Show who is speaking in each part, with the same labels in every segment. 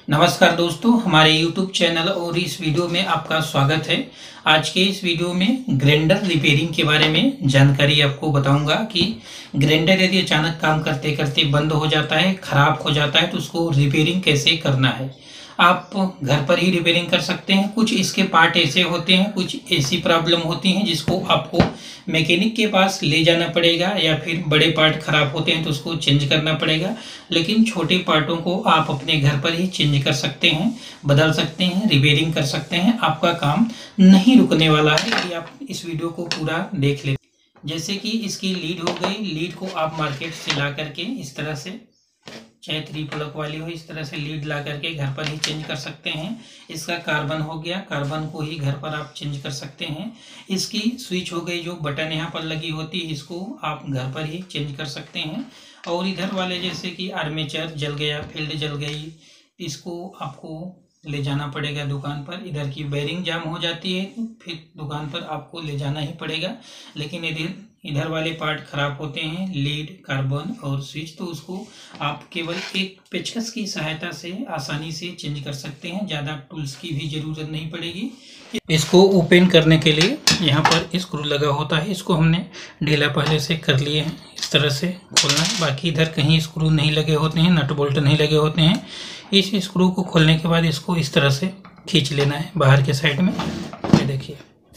Speaker 1: नमस्कार दोस्तों, हमारे YouTube चैनल और इस वीडियो में आपका स्वागत है। आज के इस वीडियो में ग्राइंडर रिपेयरिंग के बारे में जानकारी आपको बताऊंगा कि ग्राइंडर यदि अचानक काम करते करते बंद हो जाता है, खराब हो जाता है तो उसको रिपेयरिंग कैसे करना है। आप घर पर ही रिपेयरिंग कर सकते हैं। कुछ इसके पार्ट ऐसे होते हैं, कुछ ऐसी प्रॉब्लम होती हैं जिसको आपको मैकेनिक के पास ले जाना पड़ेगा, या फिर बड़े पार्ट खराब होते हैं तो उसको चेंज करना पड़ेगा। लेकिन छोटे पार्टों को आप अपने घर पर ही चेंज कर सकते हैं, बदल सकते हैं, रिपेयरिंग कर सकते हैं। आपका काम नहीं रुकने वाला है यदि आप इस वीडियो को पूरा देख लें। जैसे कि इसकी लीड हो गई, लीड को आप मार्केट से ला करके इस तरह से, चाहे 3 प्लग वाली हो, इस तरह से लीड ला करके घर पर ही चेंज कर सकते हैं। इसका कार्बन हो गया, कार्बन को ही घर पर आप चेंज कर सकते हैं। इसकी स्विच हो गई, जो बटन यहाँ पर लगी होती है, इसको आप घर पर ही चेंज कर सकते हैं। और इधर वाले जैसे कि आर्मेचर जल गया, फील्ड जल गई, इसको आपको ले जाना पड़ेगा दुकान पर। इधर की बेरिंग जाम हो जाती है तो फिर दुकान पर आपको ले जाना ही पड़ेगा। लेकिन इधर वाले पार्ट खराब होते हैं, लीड, कार्बन और स्विच, तो उसको आप केवल एक पेचकस की सहायता से आसानी से चेंज कर सकते हैं। ज़्यादा टूल्स की भी ज़रूरत नहीं पड़ेगी। इसको ओपन करने के लिए यहाँ पर स्क्रू लगा होता है, इसको हमने ढीला पहले से कर लिए हैं। इस तरह से खोलना है। बाकी इधर कहीं स्क्रू नहीं लगे होते हैं, नट बोल्ट नहीं लगे होते हैं। इस स्क्रू को खोलने के बाद इसको इस तरह से खींच लेना है बाहर के साइड में। ये देखिए,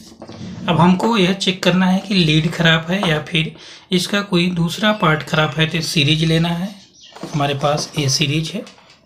Speaker 1: अब हमको यह चेक करना है कि लीड खराब है या फिर इसका कोई दूसरा पार्ट खराब है। तो सीरीज लेना है। हमारे पास ये सीरीज है।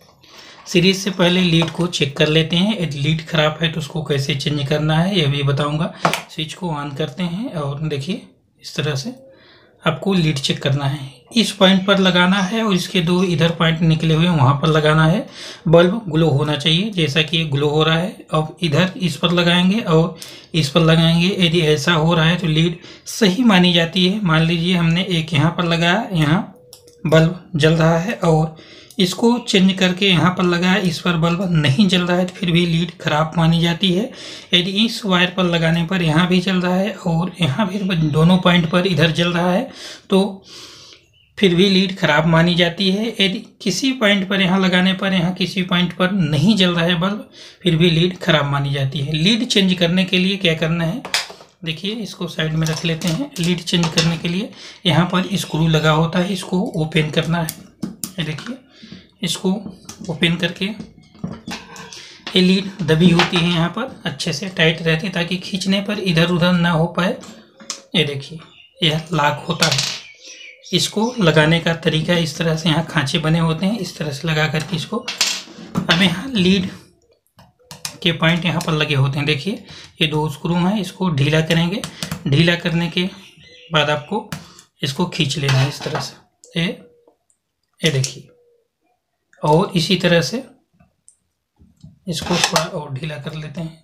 Speaker 1: सीरीज से पहले लीड को चेक कर लेते हैं। यदि लीड खराब है तो उसको कैसे चेंज करना है यह भी बताऊंगा। स्विच को ऑन करते हैं और देखिए इस तरह से आपको लीड चेक करना है। इस पॉइंट पर लगाना है और इसके 2 इधर पॉइंट निकले हुए वहाँ पर लगाना है। बल्ब ग्लो होना चाहिए, जैसा कि ग्लो हो रहा है। अब इधर इस पर लगाएंगे और इस पर लगाएंगे। यदि ऐसा हो रहा है तो लीड सही मानी जाती है। मान लीजिए हमने एक यहाँ पर लगाया, यहाँ बल्ब जल रहा है, और इसको चेंज करके यहाँ पर लगाया, इस पर बल्ब नहीं जल रहा है तो फिर भी लीड खराब मानी जाती है। यदि इस वायर पर लगाने पर यहाँ भी जल रहा है और यहाँ भी दोनों पॉइंट पर इधर जल रहा है तो फिर भी लीड खराब मानी जाती है। यदि किसी पॉइंट पर यहाँ लगाने पर यहाँ किसी पॉइंट पर नहीं जल रहा है बल्ब, फिर भी लीड खराब मानी जाती है। लीड चेंज करने के लिए क्या करना है, देखिए इसको साइड में रख लेते हैं। लीड चेंज करने के लिए यहाँ पर स्क्रू लगा होता है, इसको ओपन करना है। ये देखिए, इसको ओपन करके, ये लीड दबी होती है यहाँ पर, अच्छे से टाइट रहती है ताकि खींचने पर इधर उधर ना हो पाए। ये देखिए, यह लॉक होता है। इसको लगाने का तरीका इस तरह से, यहाँ खांचे बने होते हैं, इस तरह से लगा करके इसको, अब यहाँ लीड के पॉइंट यहाँ पर लगे होते हैं। देखिए ये 2 स्क्रू हैं, इसको ढीला करेंगे। ढीला करने के बाद आपको इसको खींच लेना है इस तरह से। ये देखिए, और इसी तरह से इसको थोड़ा और ढीला कर लेते हैं।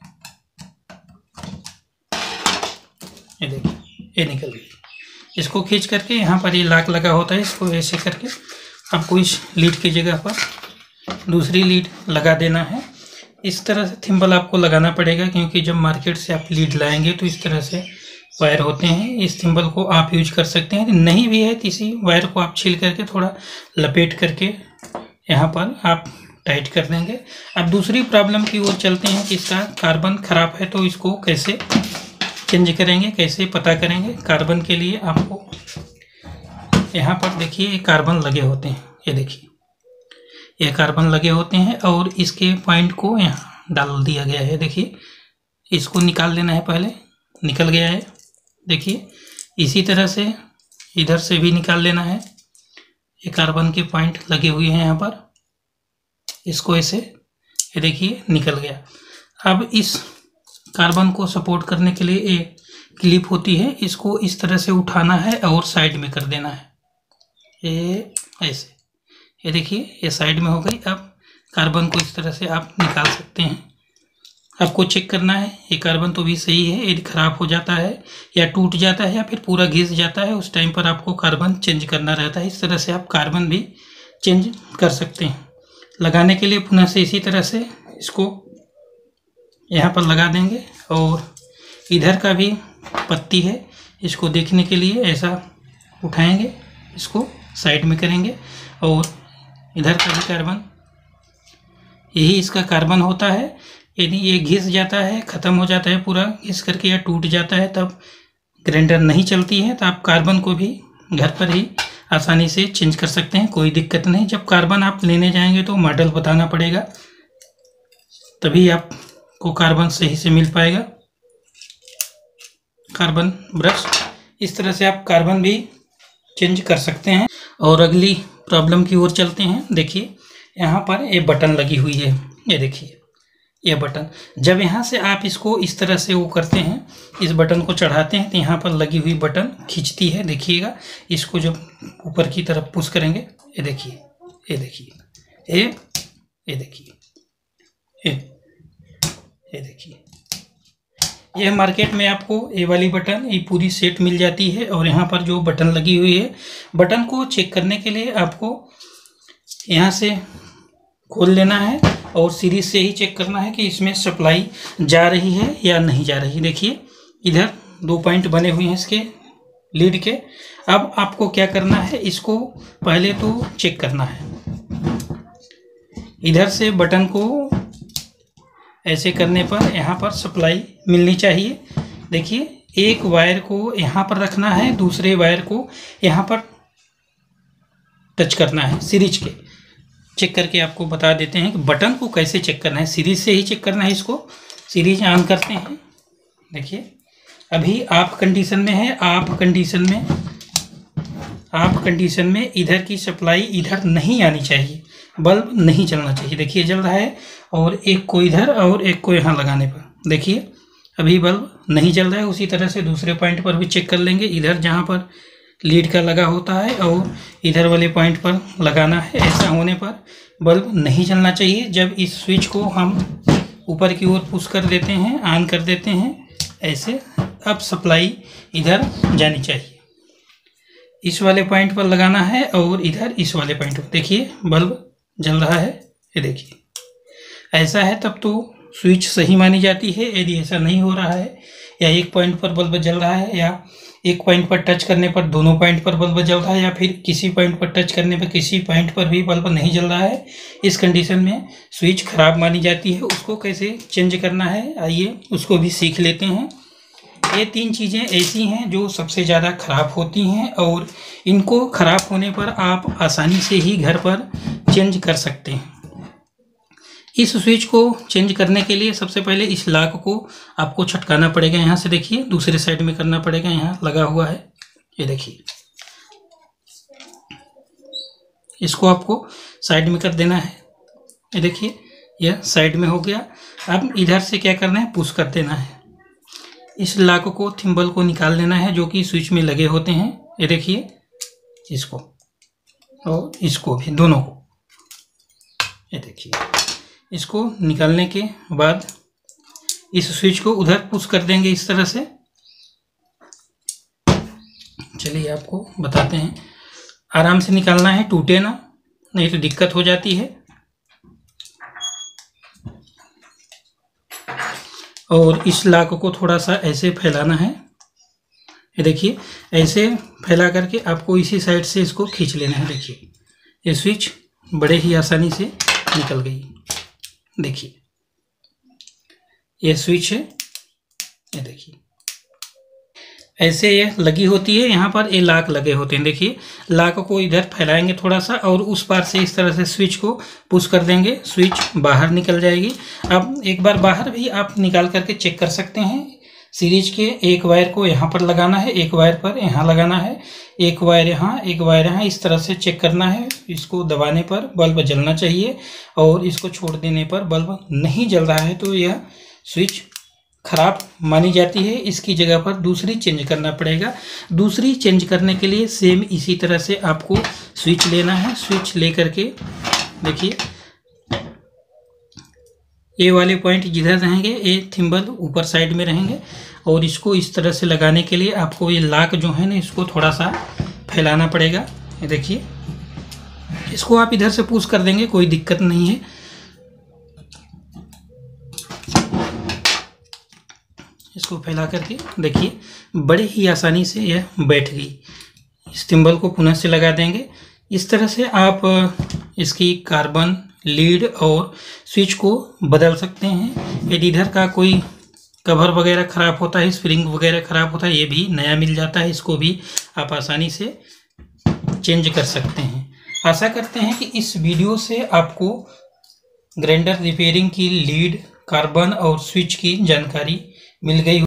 Speaker 1: ये देखिए, ये निकल गई। इसको खींच करके यहाँ पर ये लॉक लगा होता है, इसको ऐसे करके आपको इस लीड की जगह पर दूसरी लीड लगा देना है। इस तरह से थिम्बल आपको लगाना पड़ेगा, क्योंकि जब मार्केट से आप लीड लाएंगे तो इस तरह से वायर होते हैं। इस थिम्बल को आप यूज कर सकते हैं। नहीं भी है तो इसी वायर को आप छील करके थोड़ा लपेट करके यहाँ पर आप टाइट कर देंगे। अब दूसरी प्रॉब्लम की ओर चलते हैं कि इसका कार्बन खराब है तो इसको कैसे चेंज करेंगे, कैसे पता करेंगे। कार्बन के लिए आपको यहाँ पर देखिए कार्बन लगे होते हैं। ये देखिए, ये कार्बन लगे होते हैं और इसके पॉइंट को यहाँ डाल दिया गया है। देखिए, इसको निकाल लेना है। पहले निकल गया है, देखिए। इसी तरह से इधर से भी निकाल लेना है। ये कार्बन के पॉइंट लगे हुए हैं यहाँ पर, इसको ऐसे, ये देखिए निकल गया। अब इस कार्बन को सपोर्ट करने के लिए एक क्लिप होती है, इसको इस तरह से उठाना है और साइड में कर देना है। ये ऐसे, ये देखिए ये साइड में हो गई। अब कार्बन को इस तरह से आप निकाल सकते हैं। आपको चेक करना है ये कार्बन तो भी सही है। यदि खराब हो जाता है या टूट जाता है या फिर पूरा घिस जाता है, उस टाइम पर आपको कार्बन चेंज करना रहता है। इस तरह से आप कार्बन भी चेंज कर सकते हैं। लगाने के लिए पुनः से इसी तरह से इसको यहाँ पर लगा देंगे, और इधर का भी पत्ती है, इसको देखने के लिए ऐसा उठाएंगे, इसको साइड में करेंगे, और इधर का भी कार्बन यही इसका कार्बन होता है। यदि ये घिस जाता है, ख़त्म हो जाता है पूरा घिस करके या टूट जाता है, तब ग्राइंडर नहीं चलती है। तो आप कार्बन को भी घर पर ही आसानी से चेंज कर सकते हैं, कोई दिक्कत नहीं। जब कार्बन आप लेने जाएंगे तो मॉडल बताना पड़ेगा, तभी आपको कार्बन सही से मिल पाएगा। कार्बन ब्रश, इस तरह से आप कार्बन भी चेंज कर सकते हैं। और अगली प्रॉब्लम की ओर चलते हैं। देखिए यहाँ पर ये बटन लगी हुई है, ये देखिए ये बटन। जब यहाँ से आप इसको इस तरह से वो करते हैं, इस बटन को चढ़ाते हैं, तो यहाँ पर लगी हुई बटन खींचती है। देखिएगा, इसको जब ऊपर की तरफ पुश करेंगे, ये देखिए, ये देखिए, ये देखिए, ये देखिए, ये मार्केट में आपको ये वाली बटन ये पूरी सेट मिल जाती है। और यहाँ पर जो बटन लगी हुई है, बटन को चेक करने के लिए आपको यहाँ से खोल लेना है और सीरीज से ही चेक करना है कि इसमें सप्लाई जा रही है या नहीं जा रही। देखिए इधर 2 पॉइंट बने हुए हैं इसके लीड के। अब आपको क्या करना है, इसको पहले तो चेक करना है। इधर से बटन को ऐसे करने पर यहाँ पर सप्लाई मिलनी चाहिए। देखिए एक वायर को यहाँ पर रखना है, दूसरे वायर को यहाँ पर टच करना है सीरीज के। चेक करके आपको बता देते हैं कि बटन को कैसे चेक करना है। सीरीज से ही चेक करना है इसको। सीरीज ऑन करते हैं। देखिए अभी आप कंडीशन में है, आप कंडीशन में इधर की सप्लाई इधर नहीं आनी चाहिए, बल्ब नहीं जलना चाहिए। देखिए जल रहा है, और एक को इधर और एक को यहाँ लगाने पर देखिए अभी बल्ब नहीं जल रहा है। उसी तरह से दूसरे पॉइंट पर भी चेक कर लेंगे, इधर जहाँ पर लीड का लगा होता है और इधर वाले पॉइंट पर लगाना है। ऐसा होने पर बल्ब नहीं जलना चाहिए। जब इस स्विच को हम ऊपर की ओर पुश कर देते हैं, ऑन कर देते हैं, ऐसे अब सप्लाई इधर जानी चाहिए। इस वाले पॉइंट पर लगाना है और इधर इस वाले पॉइंट पर देखिए बल्ब जल रहा है। ये देखिए ऐसा है तब तो स्विच सही मानी जाती है। यदि ऐसा नहीं हो रहा है, या एक पॉइंट पर बल्ब जल रहा है, या एक पॉइंट पर टच करने पर दोनों पॉइंट पर बल्ब जल रहा है, या फिर किसी पॉइंट पर टच करने पर किसी पॉइंट पर भी बल्ब नहीं जल रहा है, इस कंडीशन में स्विच खराब मानी जाती है। उसको कैसे चेंज करना है, आइए उसको भी सीख लेते हैं। ये 3 चीज़ें ऐसी हैं जो सबसे ज़्यादा खराब होती हैं, और इनको खराब होने पर आप आसानी से ही घर पर चेंज कर सकते हैं। इस स्विच को चेंज करने के लिए सबसे पहले इस लॉक को आपको छटकाना पड़ेगा। यहाँ से देखिए दूसरे साइड में करना पड़ेगा, यहाँ लगा हुआ है, ये देखिए। इसको आपको साइड में कर देना है, ये देखिए यह साइड में हो गया। अब इधर से क्या करना है, पुश कर देना है। इस लॉक को, थिम्बल को निकाल लेना है जो कि स्विच में लगे होते हैं, ये देखिए, इसको और इसको भी, दोनों को, ये देखिए। इसको निकालने के बाद इस स्विच को उधर पुश कर देंगे इस तरह से। चलिए आपको बताते हैं, आराम से निकालना है, टूटे ना, नहीं तो दिक्कत हो जाती है। और इस लॉक को थोड़ा सा ऐसे फैलाना है, ये देखिए ऐसे फैला करके आपको इसी साइड से इसको खींच लेना है। देखिए ये स्विच बड़े ही आसानी से निकल गई। देखिए ये स्विच है, ये देखिए ऐसे ये लगी होती है। यहाँ पर ये लॉक लगे होते हैं। देखिए लॉक को इधर फैलाएंगे थोड़ा सा और उस पार से इस तरह से स्विच को पुश कर देंगे, स्विच बाहर निकल जाएगी। अब एक बार बाहर भी आप निकाल करके चेक कर सकते हैं। सीरीज के एक वायर को यहाँ पर लगाना है, एक वायर पर यहाँ लगाना है, एक वायर यहाँ, एक वायर यहाँ, इस तरह से चेक करना है। इसको दबाने पर बल्ब जलना चाहिए और इसको छोड़ देने पर बल्ब नहीं जल रहा है तो यह स्विच खराब मानी जाती है। इसकी जगह पर दूसरी चेंज करना पड़ेगा। दूसरी चेंज करने के लिए सेम इसी तरह से आपको स्विच लेना है। स्विच ले करके देखिए ये वाले पॉइंट जिधर रहेंगे ये थिम्बल ऊपर साइड में रहेंगे और इसको इस तरह से लगाने के लिए आपको ये लॉक जो है ना इसको थोड़ा सा फैलाना पड़ेगा। ये देखिए इसको आप इधर से पुश कर देंगे, कोई दिक्कत नहीं है। इसको फैला करके देखिए बड़े ही आसानी से यह बैठ गई। इस थिम्बल को पुनः से लगा देंगे। इस तरह से आप इसकी कार्बन लीड और स्विच को बदल सकते हैं। यदि इधर का कोई कवर वगैरह ख़राब होता है, स्प्रिंग वगैरह ख़राब होता है, ये भी नया मिल जाता है। इसको भी आप आसानी से चेंज कर सकते हैं। आशा करते हैं कि इस वीडियो से आपको ग्राइंडर रिपेयरिंग की लीड, कार्बन और स्विच की जानकारी मिल गई।